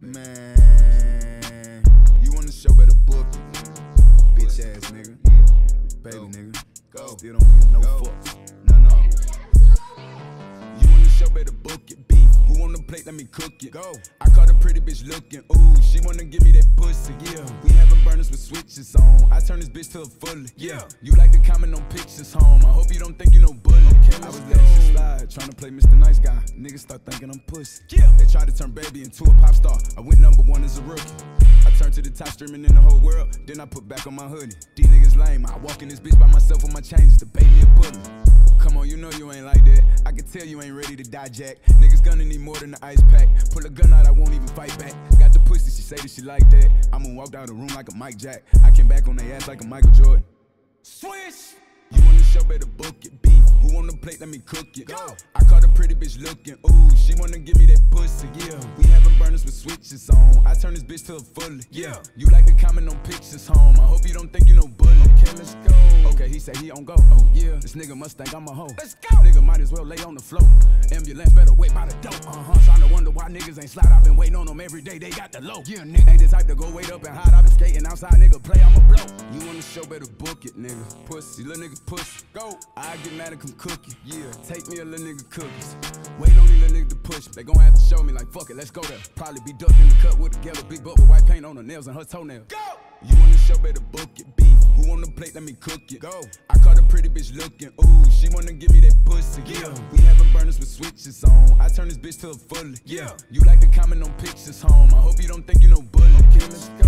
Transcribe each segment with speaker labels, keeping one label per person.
Speaker 1: baby.
Speaker 2: Man, you want the show, better book it, nigga. Bitch ass nigga. Baby nigga.
Speaker 1: Go.
Speaker 2: Still don't give no fucks. No. You want the show, better book it. Beef, who on the plate, let me cook it.
Speaker 1: Go.
Speaker 2: I caught a pretty bitch looking. Ooh, she wanna give me that pussy. Yeah, we having burners with switches on. I turn this bitch to a fully. Yeah, you like to comment on pictures home. I hope you don't think you know bully. I was letting shit slide, trying to play Mr. Nice Guy. Niggas start thinking I'm pussy. Yeah. They tried to turn baby into a pop star. I went #1 as a rookie. I turned to the top streaming in the whole world. Then I put back on my hoodie. These niggas lame. I walk in this bitch by myself with my chains to pay me a bully. Come on, you know you ain't like that. I can tell you ain't ready to die, Jack. Niggas gonna need more than the ice pack. Pull a gun out, I won't even fight back. Got the pussy, she say that she like that. I'ma walk out the room like a Mike Jack. I came back on their ass like a Michael Jordan. Swish! You want the show, better book it. Beef, who on the plate, let me cook it.
Speaker 1: Go.
Speaker 2: I caught a pretty bitch looking. Ooh, she wanna give me that pussy. Yeah, we having burners with switches on. I turn this bitch to a fully. Yeah, you like to comment on pictures home. I hope you don't think you know bully. Okay, let's go. Okay, he say he on go. Oh yeah, this nigga must think I'm a hoe. Let's go. Nigga might as well lay on the floor. Ambulance better wait by the door. Trying to wonder why niggas ain't slide. I've been waiting on them every day. They got the low. Yeah, nigga ain't the type to go wait up and hide. I've been skating outside, nigga play. I'ma blow. You want the show, better book it, nigga. Pussy, little nigga pussy. Go. I get mad and come cookie. Yeah, take me a little nigga cookies. Wait on these little niggas to push me. They gon' have to show me like fuck it, let's go there. Probably be ducked in the cut with a yellow big butt with white paint on her nails and her toenails. Go. You want the show, better book it. Beef, who on the plate, let me cook it. Go. I caught a pretty bitch looking. Ooh, she wanna give me that pussy. Yeah, we having burners with switches on. I turn this bitch to a fully. Yeah, you like to comment on pictures home. I hope you don't think you know bully. Okay, let's go.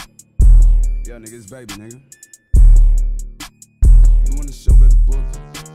Speaker 2: Yeah, nigga, it's baby, nigga. You want the show, better book it.